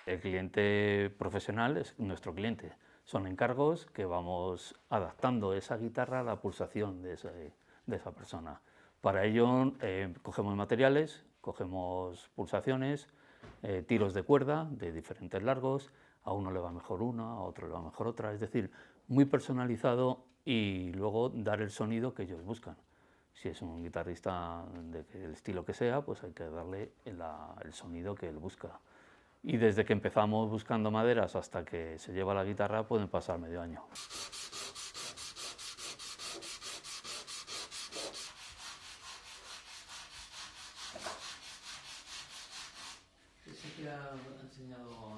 El cliente profesional es nuestro cliente. Son encargos que vamos adaptando esa guitarra a la pulsación de esa persona. Para ello cogemos materiales, cogemos pulsaciones, tiros de cuerda de diferentes largos, a uno le va mejor una, a otro le va mejor otra, es decir, muy personalizado y luego dar el sonido que ellos buscan. Si es un guitarrista del estilo que sea, pues hay que darle el sonido que él busca. Y desde que empezamos buscando maderas hasta que se lleva la guitarra pueden pasar medio año. ¿Ese que ha enseñado?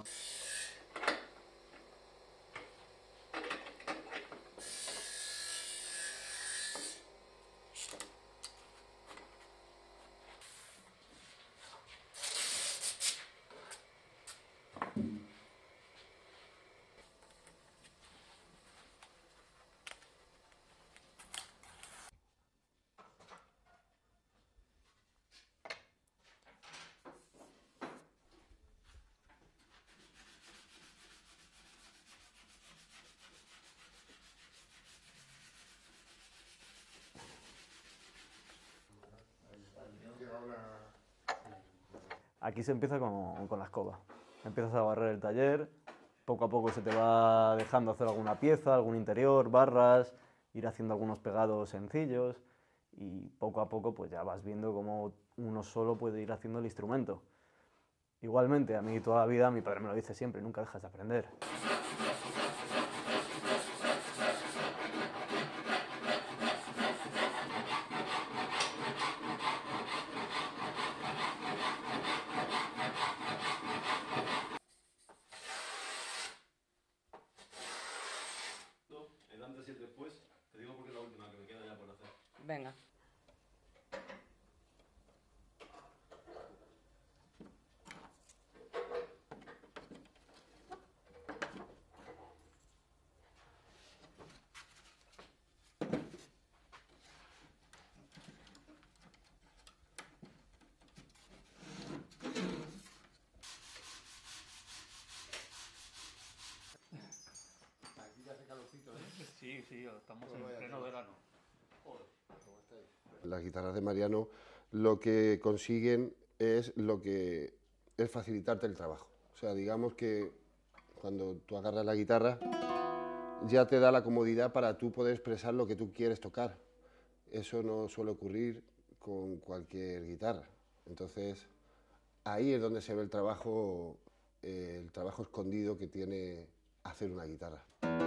Aquí se empieza con la escoba. Empiezas a barrer el taller, poco a poco se te va dejando hacer alguna pieza, algún interior, barras, ir haciendo algunos pegados sencillos y poco a poco pues ya vas viendo cómo uno solo puede ir haciendo el instrumento. Igualmente, a mí toda la vida, mi padre me lo dice siempre, nunca dejas de aprender. El antes y el después, te digo porque es la última que me queda ya por hacer. Venga. Aquí ya hace calorcito, ¿eh? Sí, sí, estamos en pleno verano. Las guitarras de Mariano lo que consiguen es facilitarte el trabajo. O sea, digamos que cuando tú agarras la guitarra ya te da la comodidad para tú poder expresar lo que tú quieres tocar. Eso no suele ocurrir con cualquier guitarra. Entonces, ahí es donde se ve el trabajo escondido que tiene hacer una guitarra.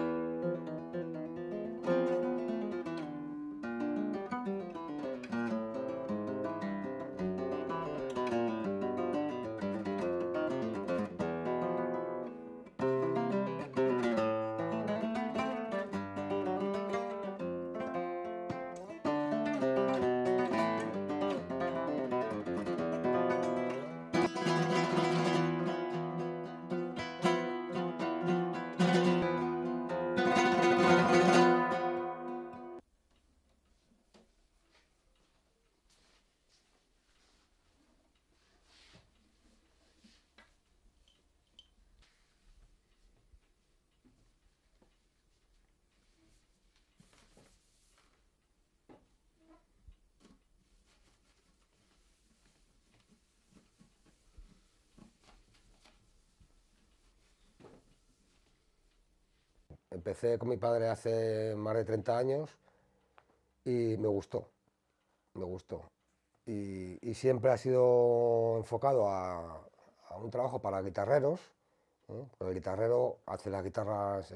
Empecé con mi padre hace más de 30 años y me gustó, me gustó. Y siempre ha sido enfocado a un trabajo para guitarreros, ¿eh? Porque el guitarrero hace las guitarras,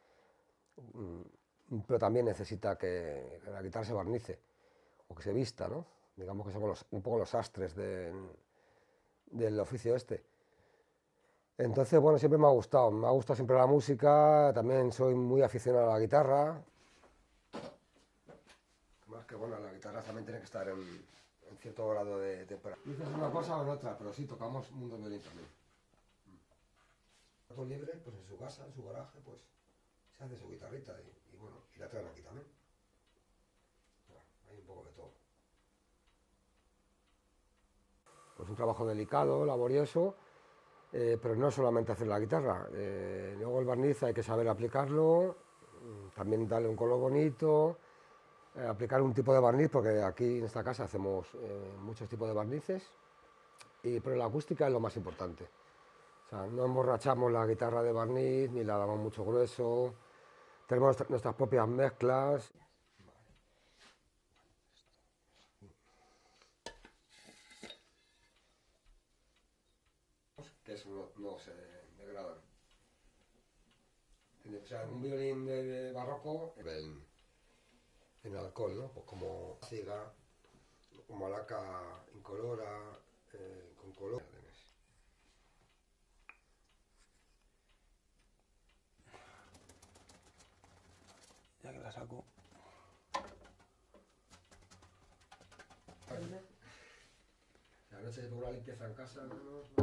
pero también necesita que la guitarra se barnice o que se vista, ¿no? Digamos que somos un poco los sastres del oficio este. Entonces, bueno, siempre me ha gustado siempre la música, también soy muy aficionado a la guitarra. Más que bueno, la guitarra también tiene que estar en cierto grado de temperatura. Dices una cosa o en otra, pero sí, tocamos mundo violín también. Todo libre, pues en su casa, en su garaje, pues se hace su guitarrita y bueno, y la traen aquí también. Bueno, hay un poco de todo. Pues un trabajo delicado, laborioso, pero no solamente hacer la guitarra, luego el barniz hay que saber aplicarlo, también darle un color bonito, aplicar un tipo de barniz, porque aquí en esta casa hacemos muchos tipos de barnices, pero la acústica es lo más importante. O sea, no emborrachamos la guitarra de barniz, ni la damos mucho grueso, tenemos nuestras propias mezclas. Que eso no se degradan. O sea, un violín de barroco en alcohol, ¿no? Pues como siga, como malaca incolora, con color. Ya que la saco. La noche de una limpieza en casa, ¿no?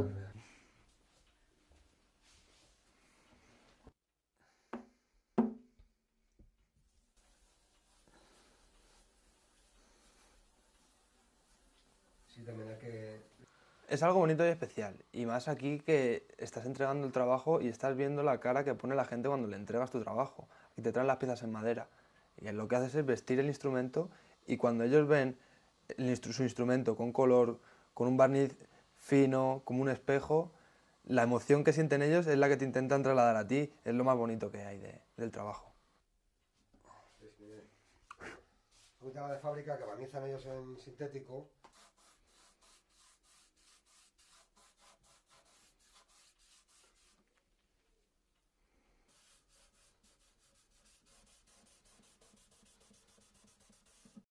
Sí, también hay que... Es algo bonito y especial, y más aquí que estás entregando el trabajo y estás viendo la cara que pone la gente cuando le entregas tu trabajo y te traen las piezas en madera. Y lo que haces es vestir el instrumento y cuando ellos ven su instrumento con color, con un barniz fino, como un espejo, la emoción que sienten ellos es la que te intentan trasladar a ti, es lo más bonito que hay del trabajo. Una guitarra de fábrica que barnizan ellos en sintético.